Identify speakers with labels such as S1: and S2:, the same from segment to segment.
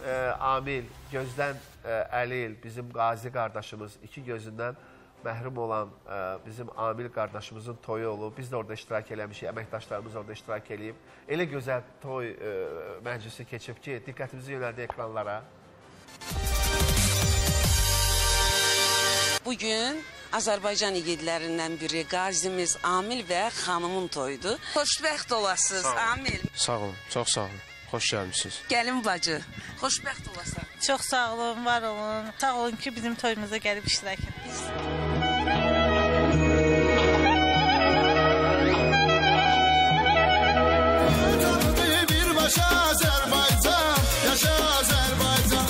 S1: Amil, Gözdən Əlil, bizim qazi qardaşımız, iki gözündən məhrum olan bizim Amil qardaşımızın toyu olub. Biz də orada iştirak eləmişik, əməkdaşlarımız orada iştirak eləyib. Elə gözəl toy məclisi keçib ki, diqqətimizi yönəldi ekranlara.
S2: Bugün Azərbaycan igidlərindən biri qazimiz Amil və xanımın toyudur. Xoşbəxt olasınız, Amil.
S3: Sağ olun, çox sağ olun. Xoş gəlmişsiniz.
S2: Gəlin bacı, xoşbəxt olasan.
S4: Çox sağ olun, var olun. Sağ olun ki, bizim toyumuza gəlib iştirak etdiniz.
S5: Birbaşa Azərbaycan, yaşa Azərbaycan.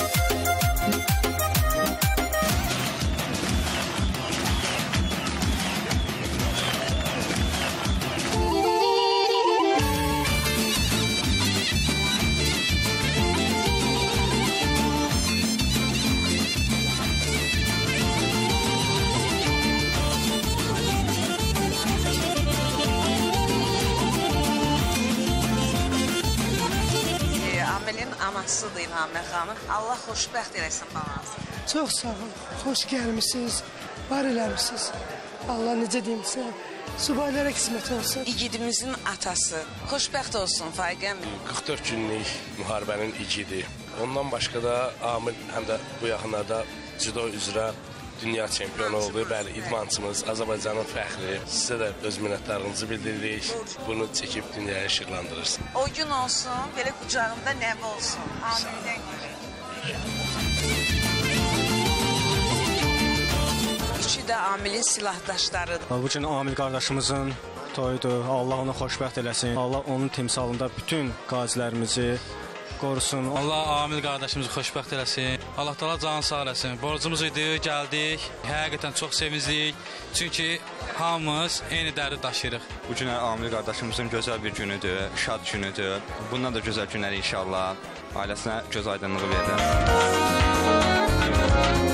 S2: Anasıdır İlhamə xanım. Allah xoşbəxt eləsin balanızı.
S6: Çox sağ olun. Xoş gəlmişsiniz. Var eləmişsiniz. Allah necə deyim sizə. Subaylara qismət olsun.
S2: İgidimizin atası. Xoşbəxt olsun Faiqəm.
S3: 44 günlük müharibənin igidi. Ondan başqa da Amil həm də bu yaxınlarda judo üzrə dünya çempionu oldu. Bəli, idmançımız, Azərbaycanın fəxri. Sizə də öz minnətdarlığımızı bildiririk. Bunu çəkib dünyaya işıqlandırırsın.
S2: O gün olsun, belə qucağında nəvə olsun. Amildən görə. Üçü də Amilin silahdaşlarıdır.
S7: Bugün Amil qardaşımızın toyudur. Allah onu xoşbəxt eləsin. Allah onun timsalında bütün qazilərimizi qorusun.
S8: Allah Amil qardaşımızı xoşbəxt eləsin. Allah Taala canı sağ eləsin. Borcumuz idi, gəldik. Həqiqətən çox sevincliyik. Çünki hamımız eyni dərdi daşıyırıq.
S9: Bu gün Amil qardaşımızın gözəl bir günüdür, şad günüdür. Bundan da gözəl günləri inşallah ailəsinə göz aydınlığı verir.